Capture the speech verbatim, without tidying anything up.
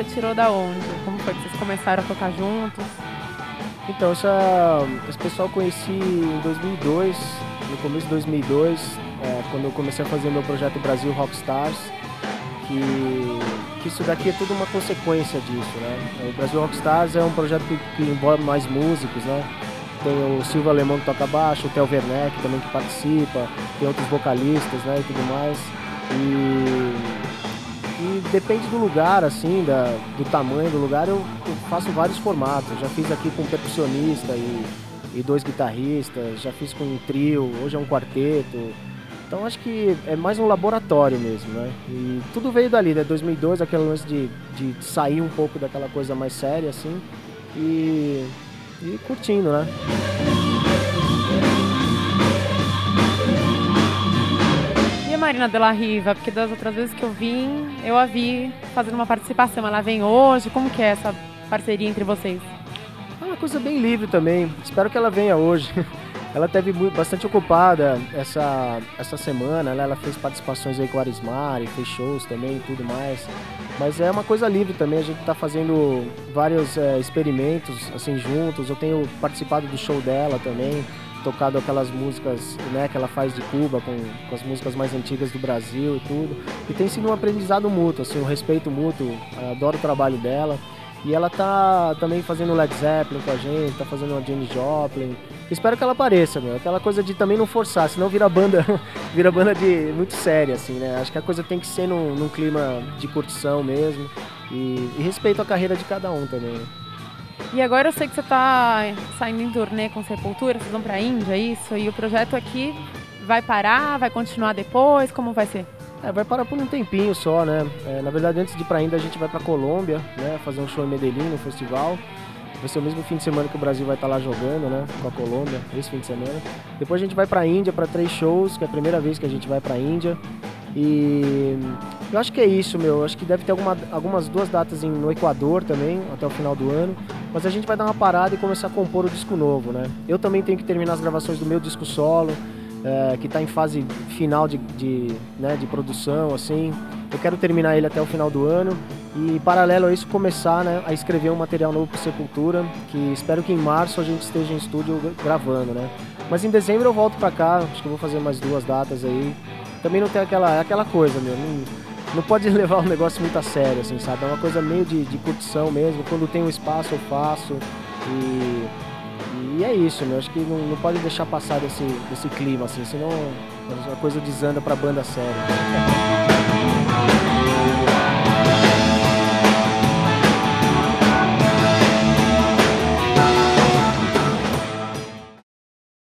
você tirou da onde? Como foi que vocês começaram a tocar juntos? Então, essa, esse pessoal eu conheci em dois mil e dois, no começo de dois mil e dois, é, quando eu comecei a fazer meu projeto Brasil Rockstars, que, que isso daqui é tudo uma consequência disso, né? O Brasil Rockstars é um projeto que, que envolve mais músicos, né? Tem o Silvio Alemão que toca baixo, o Theo Werneck também que participa, tem outros vocalistas, né, e tudo mais. E... E depende do lugar, assim, da, do tamanho do lugar, eu, eu faço vários formatos. Já fiz aqui com um percussionista e, e dois guitarristas, já fiz com um trio, hoje é um quarteto. Então acho que é mais um laboratório mesmo, né? E tudo veio dali, né? dois mil e dois, aquele lance de, de sair um pouco daquela coisa mais séria, assim, e, e curtindo, né? Marina de la Riva, porque das outras vezes que eu vim, eu a vi fazendo uma participação. Ela vem hoje, como que é essa parceria entre vocês? É uma coisa bem livre também, espero que ela venha hoje. Ela esteve bastante ocupada essa, essa semana, né? Ela fez participações aí com a Arismar, fez shows também e tudo mais. Mas é uma coisa livre também, a gente está fazendo vários é, experimentos assim juntos. Eu tenho participado do show dela também, tocado aquelas músicas, né, que ela faz de Cuba, com, com as músicas mais antigas do Brasil e tudo. E tem sido um aprendizado mútuo, assim, um respeito mútuo, adoro o trabalho dela. E ela tá também fazendo Led Zeppelin com a gente, tá fazendo uma Janis Joplin. Espero que ela apareça, meu. Aquela coisa de também não forçar, senão vira banda, vira banda de muito séria, assim, né? Acho que a coisa tem que ser num, num clima de curtição mesmo. E, e respeito a carreira de cada um também, né? E agora eu sei que você tá saindo em turnê com Sepultura, vocês vão pra Índia, isso? E o projeto aqui vai parar, vai continuar depois, como vai ser? É, vai parar por um tempinho só, né? É, na verdade, antes de ir pra Índia, a gente vai pra Colômbia, né? Fazer um show em Medellín, no festival. Vai ser o mesmo fim de semana que o Brasil vai estar lá jogando, né? Com a Colômbia, esse fim de semana. Depois a gente vai pra Índia para três shows, que é a primeira vez que a gente vai pra Índia. E eu acho que é isso, meu. Eu acho que deve ter alguma, algumas duas datas em, no Equador também, até o final do ano. Mas a gente vai dar uma parada e começar a compor o disco novo, né? Eu também tenho que terminar as gravações do meu disco solo, é, que está em fase final de, de, né, de produção, assim. Eu quero terminar ele até o final do ano e, paralelo a isso, começar, né, a escrever um material novo para Sepultura, que espero que em março a gente esteja em estúdio gravando, né? Mas em dezembro eu volto para cá, acho que eu vou fazer mais duas datas aí. Também não tem aquela, aquela coisa, meu, não, não pode levar o negócio muito a sério, assim, sabe? É uma coisa meio de, de curtição mesmo, quando tem um espaço eu faço e, e é isso, meu, acho que não, não pode deixar passar desse, desse clima, assim, senão a coisa desanda pra banda séria.